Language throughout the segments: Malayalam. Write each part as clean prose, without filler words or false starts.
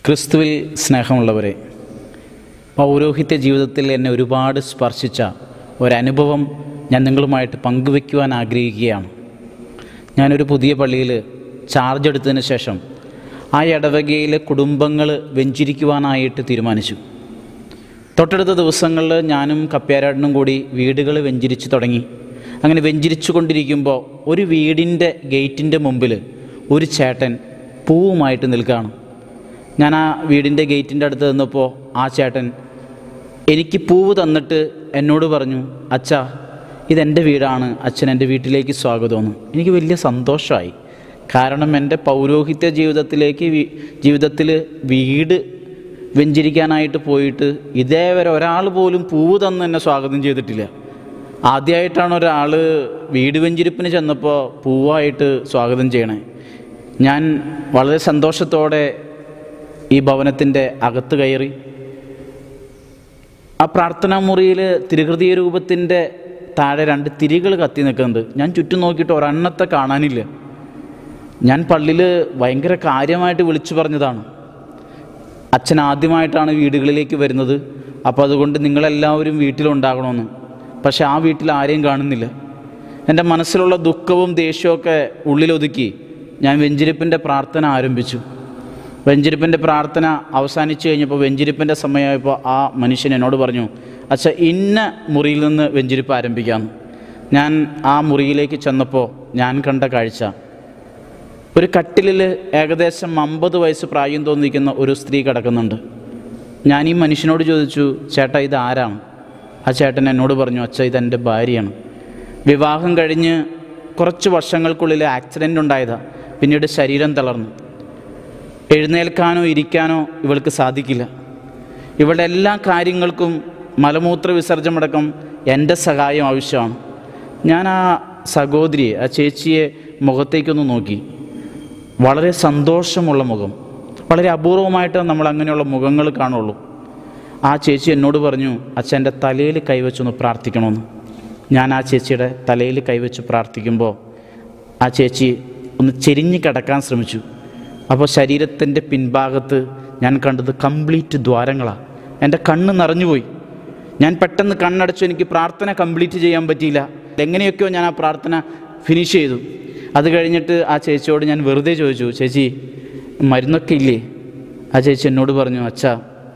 ക്രിസ്തുവിൽ സ്നേഹമുള്ളവരെ, പൗരോഹിത്യ ജീവിതത്തിൽ എന്നെ ഒരുപാട് സ്പർശിച്ച ഒരനുഭവം ഞാൻ നിങ്ങളുമായിട്ട് പങ്കുവയ്ക്കുവാൻ ആഗ്രഹിക്കുകയാണ്. ഞാനൊരു പുതിയ പള്ളിയിൽ ചാർജ് എടുത്തതിന് ശേഷം ആ ഇടവകയിലെ കുടുംബങ്ങൾ വെഞ്ചിരിക്കുവാനായിട്ട് തീരുമാനിച്ചു. തൊട്ടടുത്ത ദിവസങ്ങളിൽ ഞാനും കപ്പ്യാരാടനും കൂടി വീടുകൾ വെഞ്ചിരിച്ച് തുടങ്ങി. അങ്ങനെ വെഞ്ചിരിച്ചു കൊണ്ടിരിക്കുമ്പോൾ ഒരു വീടിൻ്റെ ഗേറ്റിൻ്റെ മുമ്പിൽ ഒരു ചേട്ടൻ പൂവുമായിട്ട് നിൽക്കുകയാണ്. ഞാൻ ആ വീടിൻ്റെ ഗേറ്റിൻ്റെ അടുത്ത് നിന്നപ്പോൾ ആ ചേട്ടൻ എനിക്ക് പൂവ് തന്നിട്ട് എന്നോട് പറഞ്ഞു, അച്ഛാ ഇതെൻ്റെ വീടാണ്, അച്ഛൻ എൻ്റെ വീട്ടിലേക്ക് സ്വാഗതമെന്ന്. എനിക്ക് വലിയ സന്തോഷമായി. കാരണം എൻ്റെ പൗരോഹിത്യ ജീവിതത്തിൽ വീട് വെഞ്ചരിക്കാനായിട്ട് പോയിട്ട് ഇതേവരെ ഒരാൾ പോലും പൂവ് തന്ന് എന്നെ സ്വാഗതം ചെയ്തിട്ടില്ല. ആദ്യമായിട്ടാണ് ഒരാൾ വീട് വെഞ്ചരിപ്പിന് ചെന്നപ്പോൾ പൂവായിട്ട് സ്വാഗതം ചെയ്യണേ. ഞാൻ വളരെ സന്തോഷത്തോടെ ഈ ഭവനത്തിൻ്റെ അകത്ത് കയറി. ആ പ്രാർത്ഥനാ മുറിയിൽ തിരുഹൃദയ രൂപത്തിൻ്റെ താഴെ 2 തിരികൾ കത്തി നിൽക്കുന്നുണ്ട്. ഞാൻ ചുറ്റും നോക്കിയിട്ട് ഒരെണ്ണത്തെ കാണാനില്ല. ഞാൻ പള്ളിയിൽ ഭയങ്കര കാര്യമായിട്ട് വിളിച്ചു പറഞ്ഞതാണ്, അച്ഛൻ ആദ്യമായിട്ടാണ് വീടുകളിലേക്ക് വരുന്നത്, അപ്പോൾ അതുകൊണ്ട് നിങ്ങളെല്ലാവരും വീട്ടിലുണ്ടാകണമെന്ന്. പക്ഷെ ആ വീട്ടിൽ ആരെയും കാണുന്നില്ല. എൻ്റെ മനസ്സിലുള്ള ദുഃഖവും ദേഷ്യമൊക്കെ ഉള്ളിലൊതുക്കി ഞാൻ വെഞ്ചരിപ്പിൻ്റെ പ്രാർത്ഥന ആരംഭിച്ചു. വെഞ്ചരിപ്പിൻ്റെ പ്രാർത്ഥന അവസാനിച്ച് കഴിഞ്ഞപ്പോൾ വെഞ്ചരിപ്പിൻ്റെ സമയമായപ്പോൾ ആ മനുഷ്യൻ എന്നോട് പറഞ്ഞു, അച്ഛാ ഇന്ന മുറിയിൽ നിന്ന് വെഞ്ചരിപ്പ് ആരംഭിക്കാമെന്ന്. ഞാൻ ആ മുറിയിലേക്ക് ചെന്നപ്പോൾ ഞാൻ കണ്ട കാഴ്ച, ഒരു കട്ടിലിൽ ഏകദേശം 50 വയസ്സ് പ്രായം തോന്നിക്കുന്ന ഒരു സ്ത്രീ കിടക്കുന്നുണ്ട്. ഞാൻ ഈ മനുഷ്യനോട് ചോദിച്ചു, ചേട്ടാ ഇത് ആരാണ്? ആ ചേട്ടൻ എന്നോട് പറഞ്ഞു, അച്ഛാ ഇതെൻ്റെ ഭാര്യയാണ്. വിവാഹം കഴിഞ്ഞ് കുറച്ച് വർഷങ്ങൾക്കുള്ളിൽ ആക്സിഡൻ്റ് ഉണ്ടായതാണ്. പിന്നീട് ശരീരം തളർന്നു. എഴുന്നേൽക്കാനോ ഇരിക്കാനോ ഇവൾക്ക് സാധിക്കില്ല. ഇവളുടെ എല്ലാ കാര്യങ്ങൾക്കും മലമൂത്ര വിസർജനമടക്കം എൻ്റെ സഹായം ആവശ്യമാണ്. ഞാൻ ആ സഹോദരിയെ, ആ ചേച്ചിയെ മുഖത്തേക്കൊന്ന് നോക്കി. വളരെ സന്തോഷമുള്ള മുഖം. വളരെ അപൂർവമായിട്ട് നമ്മൾ അങ്ങനെയുള്ള മുഖങ്ങൾ കാണുള്ളൂ. ആ ചേച്ചി എന്നോട് പറഞ്ഞു, അച്ഛൻ്റെ തലയിൽ കൈവച്ചൊന്ന് പ്രാർത്ഥിക്കണമെന്ന്. ഞാൻ ആ ചേച്ചിയുടെ തലയിൽ കൈവച്ച് പ്രാർത്ഥിക്കുമ്പോൾ ആ ചേച്ചി ഒന്ന് ചെരിഞ്ഞ് കിടക്കാൻ ശ്രമിച്ചു. അപ്പോൾ ശരീരത്തിൻ്റെ പിൻഭാഗത്ത് ഞാൻ കണ്ടത് കംപ്ലീറ്റ് ദ്വാരങ്ങളാണ്. എൻ്റെ കണ്ണ് നിറഞ്ഞുപോയി. ഞാൻ പെട്ടെന്ന് കണ്ണടച്ചു. എനിക്ക് പ്രാർത്ഥന കംപ്ലീറ്റ് ചെയ്യാൻ പറ്റിയില്ല. എങ്ങനെയൊക്കെയോ ഞാൻ ആ പ്രാർത്ഥന ഫിനിഷ് ചെയ്തു. അത് കഴിഞ്ഞിട്ട് ആ ചേച്ചിയോട് ഞാൻ വെറുതെ ചോദിച്ചു, ചേച്ചി മരുന്നൊക്കെ ഇല്ലേ? ആ ചേച്ചി എന്നോട് പറഞ്ഞു, അച്ഛാ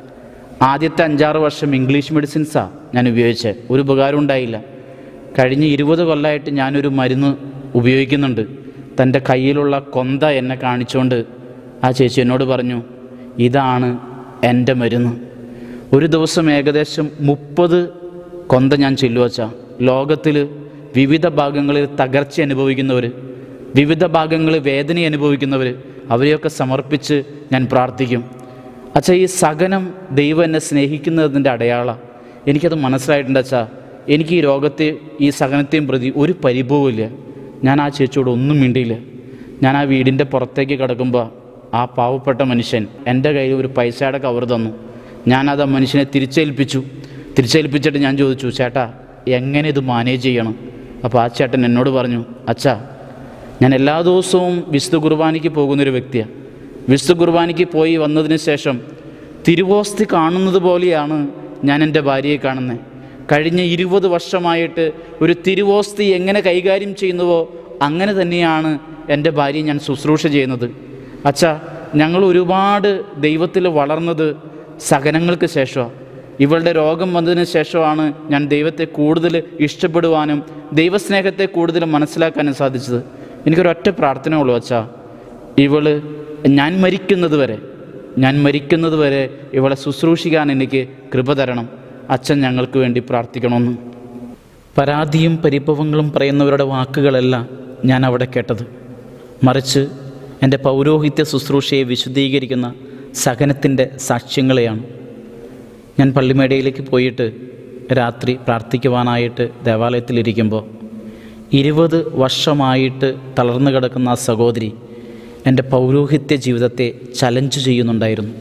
ആദ്യത്തെ 5-6 വർഷം ഇംഗ്ലീഷ് മെഡിസിൻസാണ് ഞാൻ ഉപയോഗിച്ചത്, ഒരു ഉപകാരം ഉണ്ടായില്ല. കഴിഞ്ഞ 20 കൊല്ലമായിട്ട് ഞാനൊരു മരുന്ന് ഉപയോഗിക്കുന്നുണ്ട്. തൻ്റെ കയ്യിലുള്ള കൊന്ത എന്നെ കാണിച്ചുകൊണ്ട് ആ ചേച്ചി എന്നോട് പറഞ്ഞു, ഇതാണ് എൻ്റെ മരുന്ന്. ഒരു ദിവസം ഏകദേശം 30 കൊന്ത ഞാൻ ചെല്ലുവച്ചാ. ലോകത്തിൽ വിവിധ ഭാഗങ്ങളിൽ തകർച്ച അനുഭവിക്കുന്നവർ, വിവിധ ഭാഗങ്ങളിൽ വേദന അനുഭവിക്കുന്നവർ, അവരെയൊക്കെ സമർപ്പിച്ച് ഞാൻ പ്രാർത്ഥിക്കും. അച്ഛാ ഈ സഹനം ദൈവം എന്നെ സ്നേഹിക്കുന്നതിൻ്റെ അടയാളമാണ്. എനിക്കത് മനസ്സിലായിട്ടുണ്ട് അച്ഛാ. എനിക്ക് ഈ രോഗത്തെ ഈ സഹനത്തെയും പ്രതി ഒരു പരിഭവമില്ല. ഞാൻ ആ ചേച്ചിയോട് ഒന്നും മിണ്ടിയില്ല. ഞാൻ ആ വീടിൻ്റെ പുറത്തേക്ക് കിടക്കുമ്പോൾ ആ പാവപ്പെട്ട മനുഷ്യൻ എൻ്റെ കയ്യിൽ ഒരു പൈസയുടെ കവർ തന്നു. ഞാനത് ആ മനുഷ്യനെ തിരിച്ചേൽപ്പിച്ചിട്ട് ഞാൻ ചോദിച്ചു, ചേട്ടാ എങ്ങനെ ഇത് മാനേജ് ചെയ്യണം? അപ്പോൾ ആ ചേട്ടൻ എന്നോട് പറഞ്ഞു, അച്ഛാ ഞാൻ എല്ലാ ദിവസവും വിശുദ്ധ കുർബാനയ്ക്ക് പോകുന്നൊരു വ്യക്തിയാണ്. വിശുദ്ധ കുർബാനയ്ക്ക് പോയി വന്നതിന് ശേഷം തിരുവോസ്തി കാണുന്നത് പോലെയാണ് ഞാൻ എൻ്റെ ഭാര്യയെ കാണുന്നത്. കഴിഞ്ഞ 20 വർഷമായിട്ട് ഒരു തിരുവോസ്തി എങ്ങനെ കൈകാര്യം ചെയ്യുന്നുവോ അങ്ങനെ തന്നെയാണ് എൻ്റെ ഭാര്യയെ ഞാൻ ശുശ്രൂഷ ചെയ്യുന്നത്. അച്ഛാ ഞങ്ങൾ ഒരുപാട് ദൈവത്തിൽ വളർന്നത് സഹനങ്ങൾക്ക് ശേഷമാണ്. ഇവളുടെ രോഗം വന്നതിന് ശേഷമാണ് ഞാൻ ദൈവത്തെ കൂടുതൽ ഇഷ്ടപ്പെടുവാനും ദൈവസ്നേഹത്തെ കൂടുതൽ മനസ്സിലാക്കാനും സാധിച്ചത്. എനിക്കൊരൊറ്റ പ്രാർത്ഥന ഉള്ളൂ, അച്ഛാ ഞാൻ മരിക്കുന്നത് വരെ ഇവളെ ശുശ്രൂഷിക്കാൻ എനിക്ക് കൃപ തരണം. അച്ഛൻ ഞങ്ങൾക്ക് വേണ്ടി പ്രാർത്ഥിക്കണമെന്ന്. പരാതിയും പരിഭവങ്ങളും പറയുന്നവരുടെ വാക്കുകളല്ല ഞാൻ അവിടെ കേട്ടത്. മറിച്ച് എൻ്റെ പൗരോഹിത്യ ശുശ്രൂഷയെ വിശദീകരിക്കുന്ന സഹനത്തിൻ്റെ സാക്ഷ്യങ്ങളെയാണ്. ഞാൻ പള്ളിമേടയിലേക്ക് പോയിട്ട് രാത്രി പ്രാർത്ഥിക്കുവാനായിട്ട് ദേവാലയത്തിലിരിക്കുമ്പോൾ 20 വർഷമായിട്ട് തളർന്നു കിടക്കുന്ന ആ സഹോദരി എൻ്റെ പൗരോഹിത്യ ജീവിതത്തെ ചലഞ്ച് ചെയ്യുന്നുണ്ടായിരുന്നു.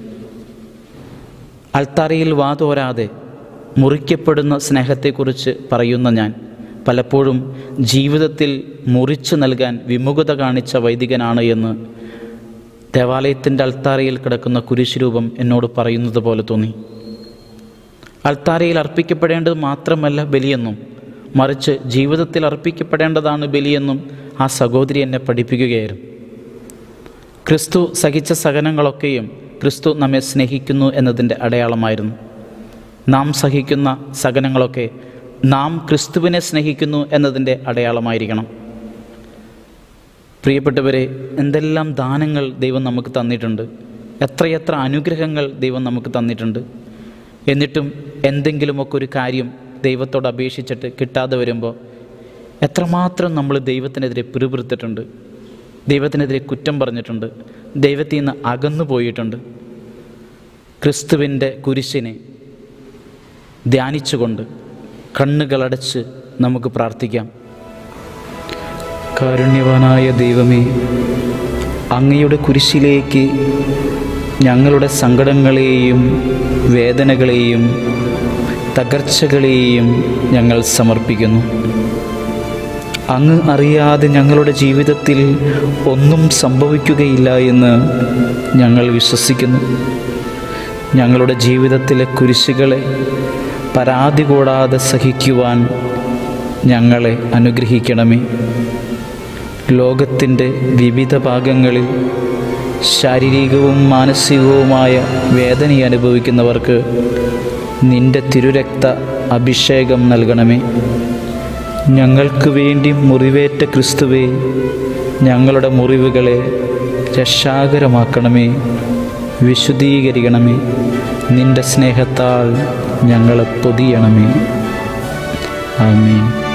അൾത്താരയിൽ വാതോരാതെ മുറിക്കപ്പെടുന്ന സ്നേഹത്തെക്കുറിച്ച് പറയുന്ന ഞാൻ പലപ്പോഴും ജീവിതത്തിൽ മുറിച്ചു നൽകാൻ വിമുഖത കാണിച്ച വൈദികനാണ് എന്ന് ദേവാലയത്തിൻ്റെ അൾത്താരയിൽ കിടക്കുന്ന കുരിശുരൂപം എന്നോട് പറയുന്നത് പോലെ തോന്നി. അൾത്താരയിൽ അർപ്പിക്കപ്പെടേണ്ടത് മാത്രമല്ല ബലിയെന്നും, മറിച്ച് ജീവിതത്തിൽ അർപ്പിക്കപ്പെടേണ്ടതാണ് ബലിയെന്നും ആ സഹോദരി എന്നെ പഠിപ്പിക്കുകയായിരുന്നു. ക്രിസ്തു സഹിച്ച സഹനങ്ങളൊക്കെയും ക്രിസ്തു നമ്മെ സ്നേഹിക്കുന്നു എന്നതിൻ്റെ അടയാളമായിരുന്നു. നാം സഹിക്കുന്ന സഹനങ്ങളൊക്കെ നാം ക്രിസ്തുവിനെ സ്നേഹിക്കുന്നു എന്നതിൻ്റെ അടയാളമായിരിക്കണം. പ്രിയപ്പെട്ടവരെ, എന്തെല്ലാം ദാനങ്ങൾ ദൈവം നമുക്ക് തന്നിട്ടുണ്ട്, എത്രയെത്ര അനുഗ്രഹങ്ങൾ ദൈവം നമുക്ക് തന്നിട്ടുണ്ട്. എന്നിട്ടും എന്തെങ്കിലുമൊക്കെ ഒരു കാര്യം ദൈവത്തോട് അപേക്ഷിച്ചിട്ട് കിട്ടാതെ വരുമ്പോൾ എത്രമാത്രം നമ്മൾ ദൈവത്തിനെതിരെ പിറുപിറുത്തിട്ടുണ്ട്, ദൈവത്തിനെതിരെ കുറ്റം പറഞ്ഞിട്ടുണ്ട്, ദൈവത്തിൽ നിന്ന് അകന്നു പോയിട്ടുണ്ട്. ക്രിസ്തുവിൻ്റെ കുരിശിനെ ധ്യാനിച്ചുകൊണ്ട് കണ്ണുകളടച്ച് നമുക്ക് പ്രാർത്ഥിക്കാം. കാരുണ്യവാനായ ദൈവമേ, അങ്ങയുടെ കുരിശിലേക്ക് ഞങ്ങളുടെ സങ്കടങ്ങളെയും വേദനകളെയും തകർച്ചകളെയും ഞങ്ങൾ സമർപ്പിക്കുന്നു. അങ്ങ് അറിയാതെ ഞങ്ങളുടെ ജീവിതത്തിൽ ഒന്നും സംഭവിക്കുകയില്ല എന്ന് ഞങ്ങൾ വിശ്വസിക്കുന്നു. ഞങ്ങളുടെ ജീവിതത്തിലെ കുരിശുകളെ പരാതി കൂടാതെ സഹിക്കുവാൻ ഞങ്ങളെ അനുഗ്രഹിക്കണമേ. ലോകത്തിൻ്റെ വിവിധ ഭാഗങ്ങളിൽ ശാരീരികവും മാനസികവുമായ വേദന അനുഭവിക്കുന്നവർക്ക് നിൻ്റെ തിരുരക്ത അഭിഷേകം നൽകണമേ. ഞങ്ങൾക്ക് വേണ്ടി മുറിവേറ്റ ക്രിസ്തുവേ, ഞങ്ങളുടെ മുറിവുകളെ രക്ഷാകരമാക്കണമേ, വിശുദ്ധീകരിക്കണമേ. നിൻ്റെ സ്നേഹത്താൽ ഞങ്ങളെ പൊതിയണമേ. ആമേൻ.